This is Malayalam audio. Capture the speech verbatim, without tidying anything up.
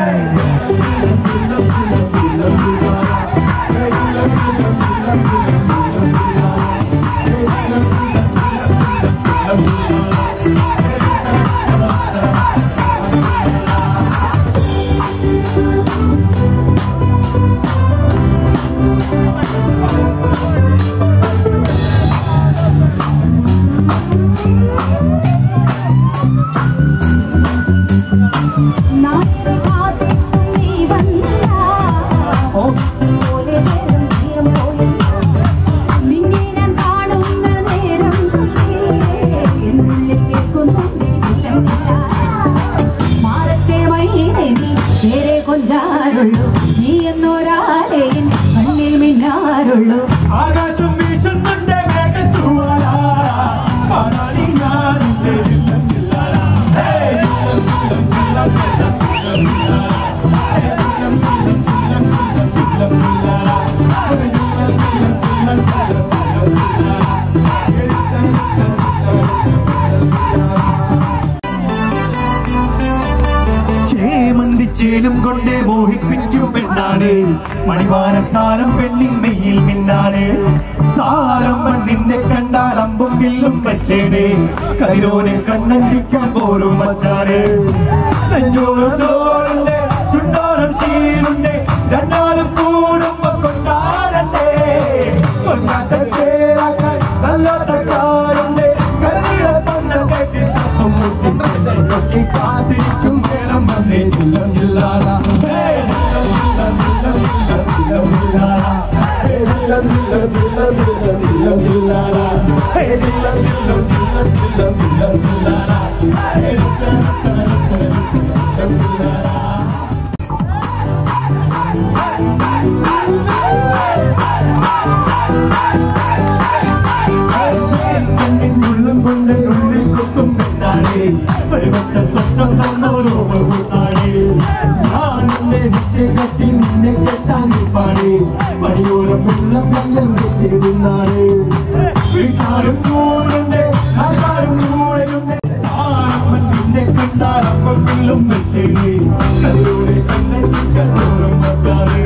ചേലും കൊണ്ടേ മോഹിപ്പിക്കും പെണ്ണാണ് മണിവാനത്താരം പെണ്ണിൻ മെയ്യിൽ മിന്നാണ് താരമ്മൻ നിന്നെ കണ്ടാൽ അമ്പും വില്ലും വെച്ചേനെ കതിരോനെ കണ്ണഞ്ചിക്കാൻ പോരും വച്ചാണ് നെഞ്ചോടോടെ ചുണ്ടോരം ശീലുണ്ട് രണ്ടാളും കൂടുമ്പോ കൊണ്ടാടണ്ടേ കൊണ്ടാട്ട ചേരാക്കാൻ നല്ലോട്ടക്കാരുണ്ട് കരുതിയ പന്ന കെട്ടി മുട്ടി കാത്തിരിക്കും നേരം വന്നേ ചില്ലം ചില്ലാല ഉള്ളും കൊണ്ട് ഉള്ളിൽ കുത്തും പെണ്ണാണ് പരിവട്ട സ്വപ്നം തന്നോരോ കൂട്ടാണ് ഞാനെന്നെ നിശ്ചയ കത്തി നിന്നെ കെട്ടാൻ നിൽപ്പാണ് മണിയോരം വെള്ളം വെള്ളം കെട്ടിരുന്നാണ് വീട്ടാരും കൂടുണ്ട് ആൾക്കാരും കൂടെയുണ്ട് ആരമ്മൻ നിന്നെ കണ്ടാൽ അപ്പം വെള്ളം വെച്ചേനെ കതിരോടെ കണ്ണെത്തിക്കാൻ ദൂരം വച്ചാണ്